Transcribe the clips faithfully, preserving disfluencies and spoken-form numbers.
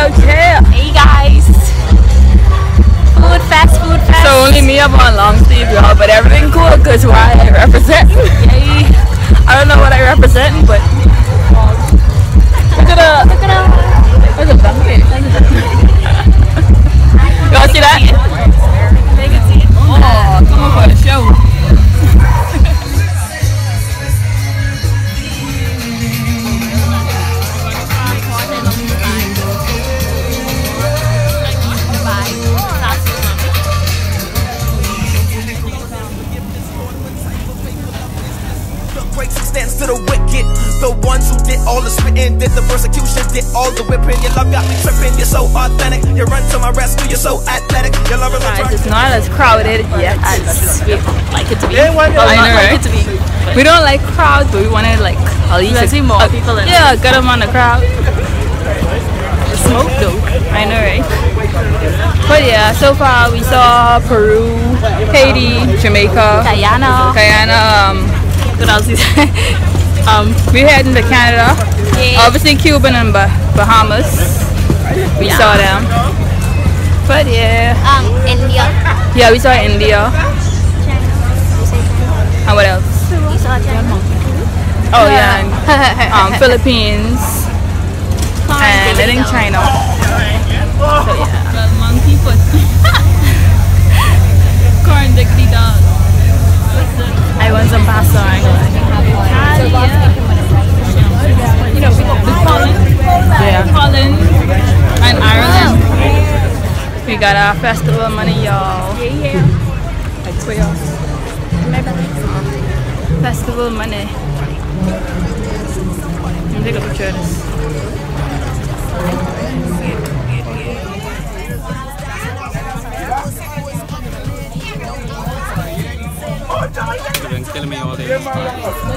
out here. Hey guys. Food fest, food fest. So only me up on long sleeve, y'all, but everything cool because why I represent. Yay. I don't know what I represent, but look at a look at a there's a donkey. You wanna see that? They can see it. Oh, come on for the show. To the wicked, the ones who did all the spitting, did the persecution, did all the whipping. Your love got me tripping, you're so authentic. You run to my rescue, you're so athletic. Your love is Guys, it's not as crowded yet as we like it to be. I know, like right? it to be. We don't like crowds, but we wanted like at least Let's see more uh, people in yeah, good amount of crowd. The smoke though, I know, right? But yeah, so far we saw Peru, Haiti, Jamaica, Guyana. Guyana. Um, What else is Um, we heading to Canada. yeah. Obviously Cuba and bah Bahamas. We Yeah. saw them. But yeah. Um, India. Yeah, we saw India. And what else? You saw China. Oh yeah, and, um, Philippines. And I think China. So yeah. Monkey foot. Corn diggity dog. I want some pasta. You know, Holland. Yeah. Holland and Ireland. We got our festival money, y'all. Yeah, yeah. Like for y'all. Festival money. Let me take a picture of this. You've been killing me all day. Good job.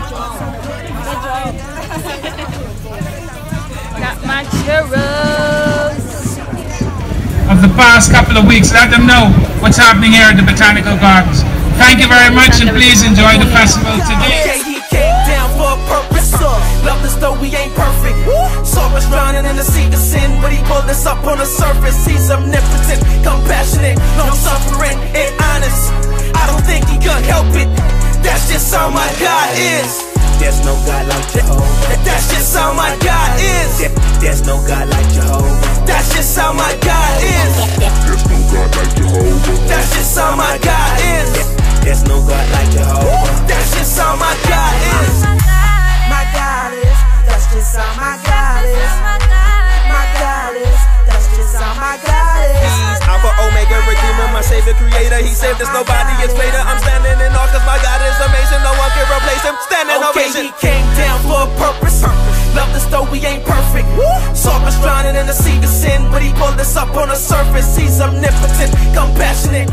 Got my churros. Of the past couple of weeks, let them know what's happening here at the Botanical Gardens. Thank you very much and please enjoy the festival today. Okay, he came down for a purpose. Love us though we ain't perfect. Saw us drowning in the sea of sin, but he pulled us up on the surface. He's omnipotent, compassionate, long suffering, and honest. I don't think he could help it. That's just how my God is. There's no God like Jehovah. That's just how my God is. There, there's no God like Jehovah. That's just how my God is. There's no God like Jehovah. That's just how my God is. There, there's no God like Jehovah. That's just how my God is. My God is. That's just how my God is. My God is. That's just how my God is. Alpha, Omega, Redeemer, my Savior, Creator. He saved us, nobody is greater. I'm standing in awe cause my God is amazing. No one can replace him. Standing ovation. Okay, he came down for a purpose. Loved us though we ain't perfect. Saw us drowning in the sea of sin, but he pulled us up on the surface. He's omnipotent, compassionate.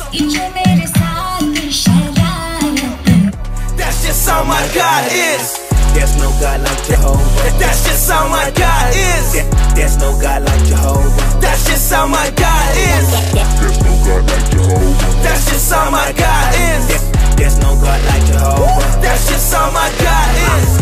That's just how my God is. There's no God like Jehovah. That's just how my God is. There, there's no God like Jehovah. That's just how my God is. There's no God like Jehovah. That's just how my God is. There, there's no God like Jehovah. That's just how my God is.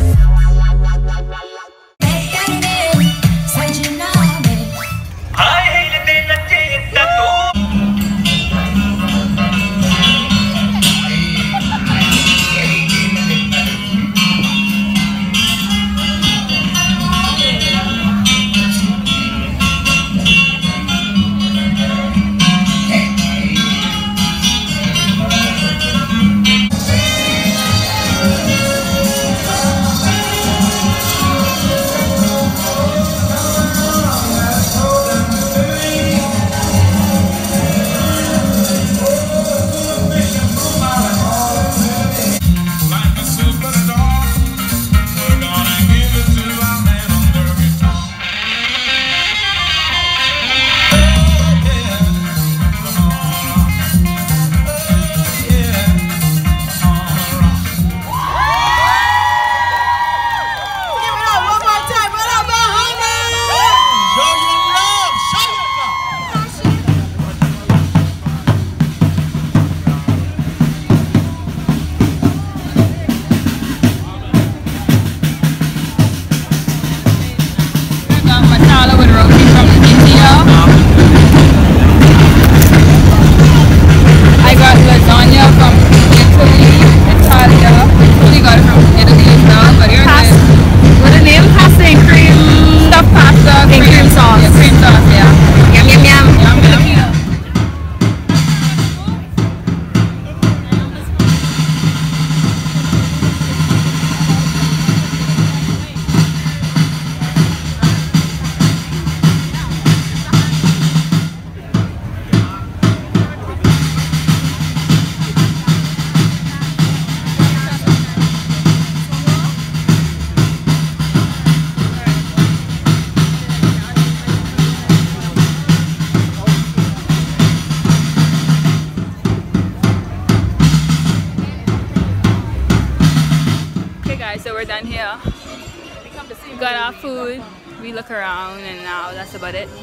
we're done here. We got our food, we look around, and now that's about it.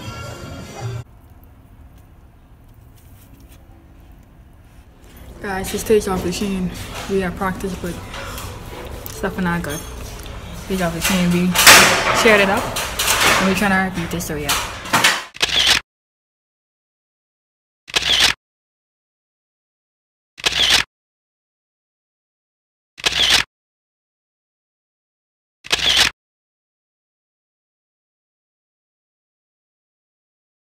Guys, this tastes awfully shame. We have practice, but stuff not good. We got the shame. We shared it up, and we're trying to repeat this, so yeah.